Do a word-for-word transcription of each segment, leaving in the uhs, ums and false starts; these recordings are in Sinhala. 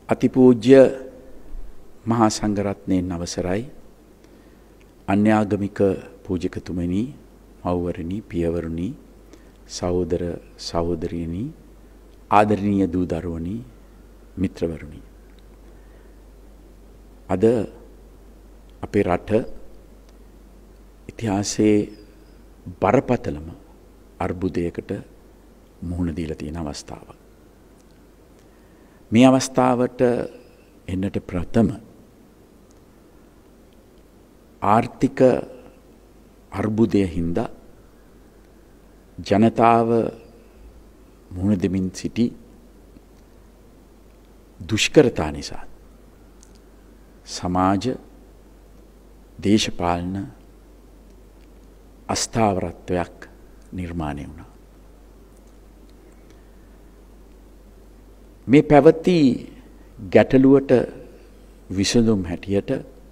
අතිපූජ්‍ය මහා සංඝරත්නයන් අවසරයි අන්‍යාගමික පූජකතුමනි මව්වරණි පියවරුනි සහෝදර සහෝදරියනි ආදරණීය දූ දරුවනි මිත්‍රවරුනි අද අපේ රට ඉතිහාසයේ බරපතලම අර්බුදයකට මුහුණ දීලා තියෙන අවස්ථාවක්. මේ අවස්ථාවට එන්නට ප්‍රථම ආර්ථික අර්බුදය හින්දා ජනතාව මුහුණ දෙමින් සිටි දුෂ්කරතා නිසා සමාජ දේශපාලන අස්ථාවරත්වයක් නිර්මාණය වුණා. මේ පැවති ගැටලුවට විසඳුම් හැටියට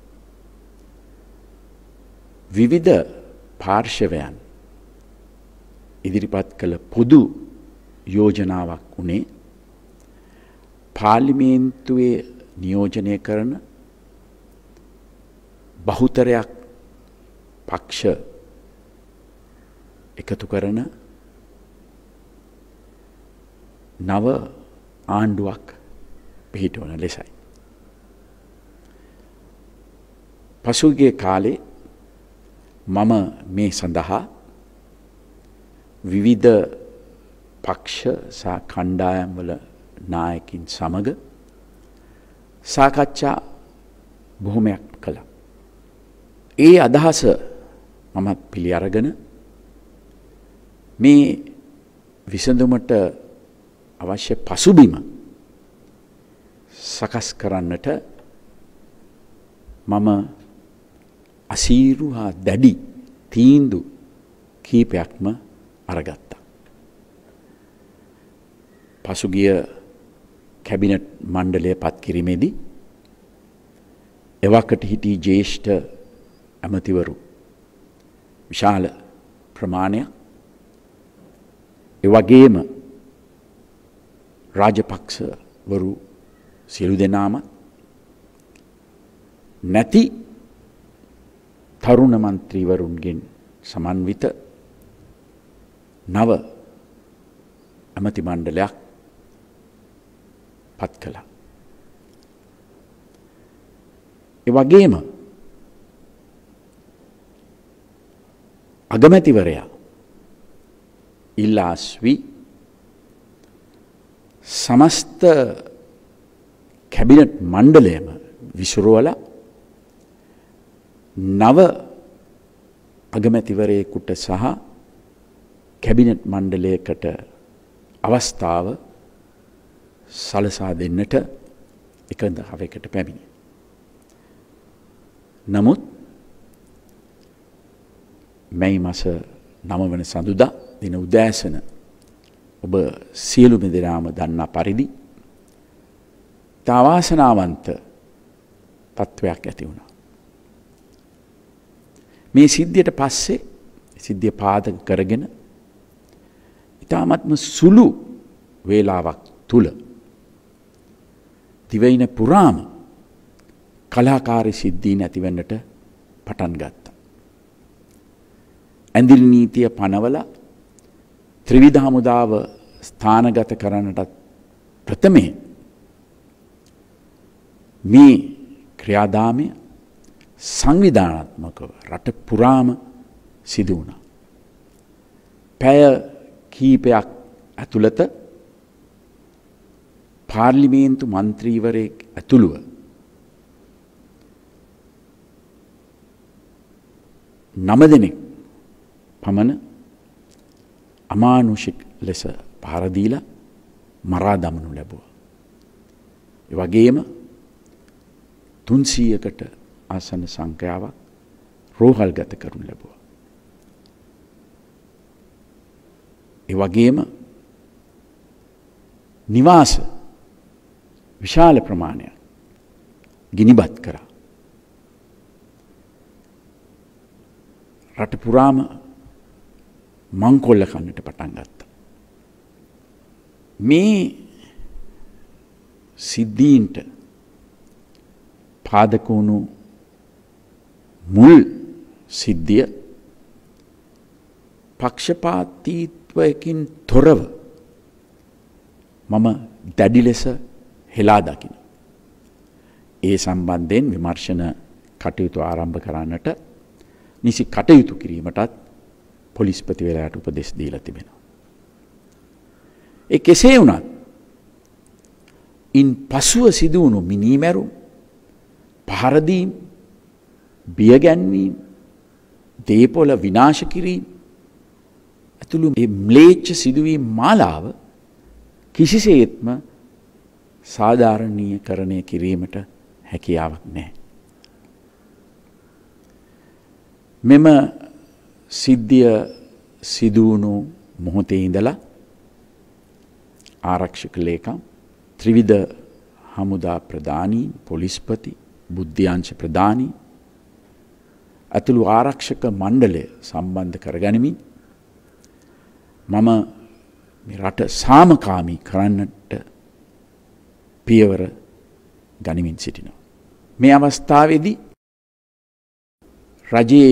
විවිධ පාර්ශවයන් ඉදිරිපත් කළ පොදු යෝජනාවක් වුණේ පාර්ලිමේන්තුවේ නියෝජනය කරන බහුතරයක් පක්ෂ එකතු කරන නව ආණ්ඩුවක් පිහිටවන ලෙසයි. පසුගිය කාලේ මම මේ සඳහා විවිධ පක්ෂ සහ කණ්ඩායම්වල නායකින් සමග සාකච්ඡා බොහොමයක් කළා. ඒ අදහස මමත් පිළි අරගෙන මේ විසඳුමට අවශ්‍ය පසුබිම සකස් කරන්නට මම අසීරු හා දැඩි තීන්දු කීපයක්ම අරගත්තා. පසුගිය කැබිනට් මණ්ඩලය පත් කිරීමේදී එවකට හිටි ජ්‍යෙෂ්ඨ ඇමතිවරු විශාල ප්‍රමාණයක් ඒ වගේම රාජපක්ෂවරු සියලු දෙනාම නැති තරුණ මන්ත්‍රීවරුන්ගෙන් සමන්විත නව ඇමති මණ්ඩලයක් පත් කළා. ඒ වගේම අගමැතිවරයා ඉල්ලාස්වි සමස්ත කැබිනට් මණ්ඩලයම විසුරුවලා නව අගමැතිවරයෙකුට සහ කැබිනට් මණ්ඩලයකට අවස්ථාව සලසා දෙන්නට එකඟතාවයකට පැමිණි. නමුත් මැයි මාස නව වන සඳුදා දින උදෑසන ඔබ සියලුම දෙනාම දන්නා පරිදි තාවාසනාවන්ත තත්ත්වයක් ඇති වුණා. මේ සිද්ධියට පස්සේ සිද්ධිය පාදක කරගෙන ඉතාමත්ම සුළු වේලාවක් තුල දිවයින පුරාම කලාකාරී සිද්ධීන් ඇතිවෙන්නට පටන් ගත්තා. ඇඳිලි නීතිය පනවලා ත්‍රිවිධ හමුදාව ස්ථානගත කරන්නටත් ප්‍රථමයෙන් මේ ක්‍රියාදාමය සංවිධානාත්මකව රට පුරාම සිදු වුණා. පැය කීපයක් ඇතුළත පාර්ලිමේන්තු මන්ත්‍රීවරයෙක් ඇතුළුව නම දෙනෙක් පමණ අමානුෂික ලෙස පහර දීලා මරා දමනු ලැබුවා. ඒ වගේම තුන්සීයකට ආසන්න සංඛ්‍යාවක් රෝහල්ගත කරනු ලැබුවා. ඒ වගේම නිවාස විශාල ප්‍රමාණයක් ගිනිබත් කරා. රට පුරාම මංකොල්ල කන්නට පටන් ගත්තා. මේ සිද්ධීන්ට පාදක වුණු මුල් සිද්ධිය පක්ෂපාතීත්වයකින් තොරව මම දැඩි ලෙස හෙලා දකිනවා. ඒ සම්බන්ධයෙන් විමර්ශන කටයුතු ආරම්භ කරන්නට නිසි කටයුතු කිරීමටත් පොලිස්පතිවරයාට උපදෙස් දීලා තිබෙනවා. ඒ කෙසේ වුණත් ඉන් පසුව සිදු වුණු මිනීමැරුම්, පහර දීම්, බිය ගැන්වීම, දේපොළ විනාශ කිරීම ඇතුළු මේ ම්ලේච්ඡ සිදුවීම් මාලාව කිසිසේත්ම සාධාරණීයකරණය කිරීමට හැකියාවක් නැහැ. මෙම සිද්ධිය සිදු වුණු මොහොතේ ඉඳලා ආරක්ෂක ලේකම්, ත්‍රිවිධ හමුදා ප්‍රධානී, පොලිස්පති, බුද්ධ්‍යංශ ප්‍රධානී ඇතුළු ආරක්ෂක මණ්ඩලය සම්බන්ධ කරගනිමින් මම මේ රට සාමකාමී කරන්නට පියවර ගනිමින් සිටිනවා. මේ අවස්ථාවේදී රජයේ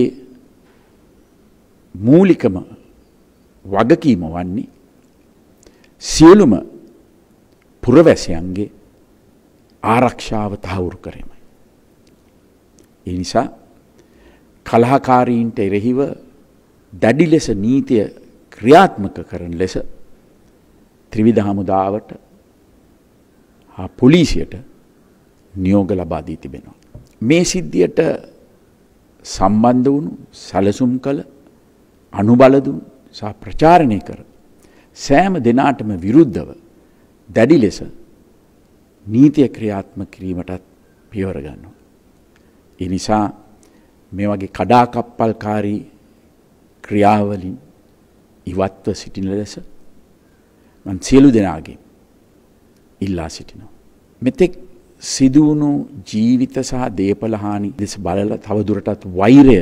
මූලිකම වගකීම වන්නේ සියලුම පුරවැසියන්ගේ ආරක්ෂාව තහවුරු කිරීමයි. ඒ නිසා කලහකාරීන්ට එරෙහිව දැඩි ලෙස නීතිය ක්‍රියාත්මක කරන ලෙස ත්‍රිවිධ හමුදාවට හා පොලිසියට නියෝග ලබා දී තිබෙනවා. මේ සිද්ධියට සම්බන්ධ වුණු, සැලසුම් කළ, අනුබල දුන් සහ ප්‍රචාරණය කර සෑම දෙනාටම විරුද්ධව දැඩි ලෙස නීතිය ක්‍රියාත්මක කිරීමටත් පියවර ගන්නවා. ඒ නිසා මේ වගේ කඩාකප්පල්කාරී ක්‍රියාවලින් ඉවත්ව සිටින ලෙස මම සියලු දෙනාගේ ඉල්ලා සිටිනවා. මෙතෙක් සිදුවුණු ජීවිත සහ දේපල හානි දෙස බලලා තවදුරටත් වෛරය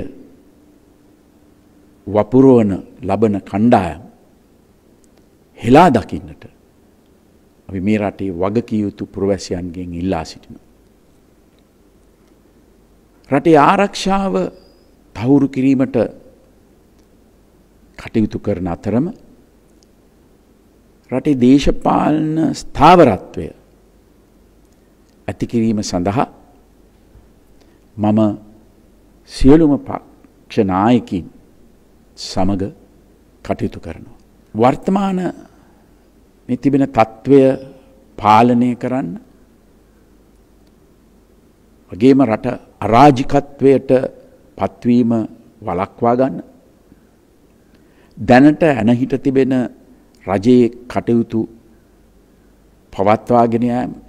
වපුරවන ලබන කණ්ඩායම් හෙලා දකින්නට අපි මේ රටේ වගකිය යුතු පුරවැසියන්ගෙන් ඉල්ලා සිටිනවා. රටේ ආරක්ෂාව තහවුරු කිරීමට කටයුතු කරන අතරම රටේ දේශපාලන ස්ථාවරත්වය ඇති කිරීම සඳහා මම සියලුම පක්ෂ නායකින් සමග කටයුතු කරනවා. වර්තමාන මේ තිබෙන තත්ත්වය පාලනය කරන්න, වගේම රට අරාජිකත්වයට පත්වීම වළක්වා ගන්න, දැනට ඇනහිට තිබෙන රජයේ කටයුතු පවත්වාගෙන යාමට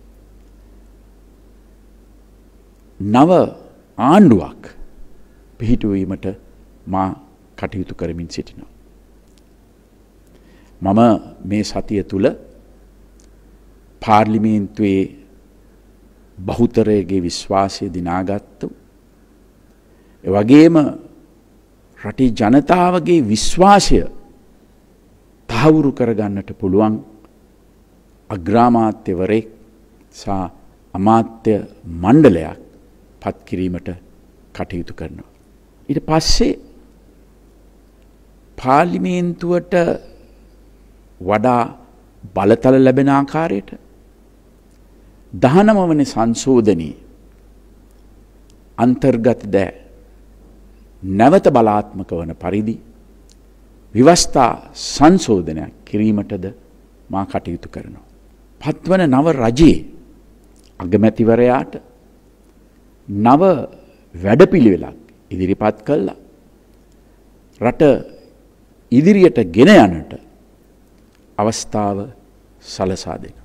නව ආණ්ඩුවක් පිහිටුවීමට මා කටයුතු කරමින් සිටිනවා. මම මේ සතිය තුල පාර්ලිමේන්තුවේ බහුතරයේ විශ්වාසය දිනාගත්තු, ඒ වගේම රටේ ජනතාවගේ විශ්වාසය තහවුරු කරගන්නට පුළුවන් අග්‍රාමාත්‍යවරයෙක් සහ අමාත්‍ය මණ්ඩලයක් පත් කිරීමට කටයුතු කරනවා. ඊට පස්සේ පාර්ලිමේන්තුවට වඩා බලතල ලැබෙන ආකාරයට දහනව වන සංශෝධනයේ අන්තර්ගත ද නැවත බලාත්මක වන පරිදි විවස්ථා සංශෝධනයක් කිරීමටද මා කටයුතු කරනවා. පත්වන නව රජයේ අගමැතිවරයාට නව වැඩපිළිවෙලක් ඉදිරිපත් කළා රට ඉදිරියට ගෙන යන්නට අවස්ථාව සලසා දෙනවා.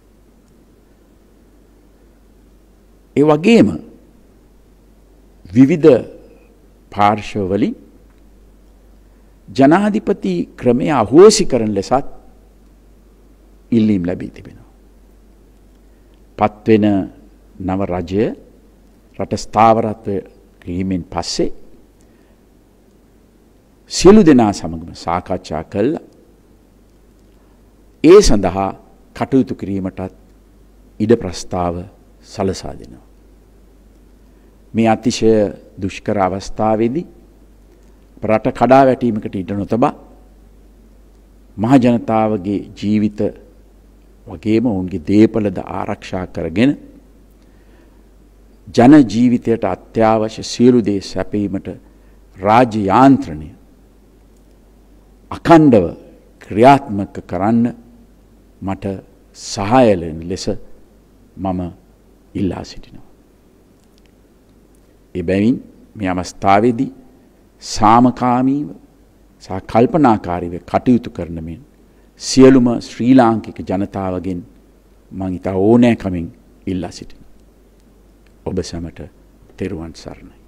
ඒ වගේම විවිධ පාර්ශවවලින් ජනාධිපති ක්‍රමය අහෝසි කරන ලෙසත් ඉල්ලීම් ලැබී තිබෙනවා. පත්වෙන නව රජය රට ස්ථාවරත්වය කිරීමෙන් පස්සේ සියලු දෙනා සමගම සාකච්ඡා කළා ඒ සඳහා කටයුතු කිරීමටත් ඉඩ ප්‍රස්තාව සලසා දෙනවා. මේ අතිශය දුෂ්කර අවස්ථාවේදී රට කඩා වැටීමකට ඉඩ නොතබා මහ ජනතාවගේ ජීවිත වගේම ඔවුන්ගේ දේපලද ආරක්ෂා කරගෙන ජන ජීවිතයට අත්‍යවශ්‍ය සියලු දේ සැපීමට රාජ්‍ය යාන්ත්‍රණය අඛණ්ඩව ක්‍රියාත්මක කරන්න මට සහාය ලෙස මම ඉල්ලා සිටිනවා. එබැවින් මේ අවස්ථාවේදී සාමකාමීව සහ කල්පනාකාරීව කටයුතු කරන මෙන් සියලුම ශ්‍රී ලාංකික ජනතාවගෙන් මම ඉතා ඕනෑකමින් ඉල්ලා සිටිනවා. ඔබ සැමට තෙරුවන් සරණයි.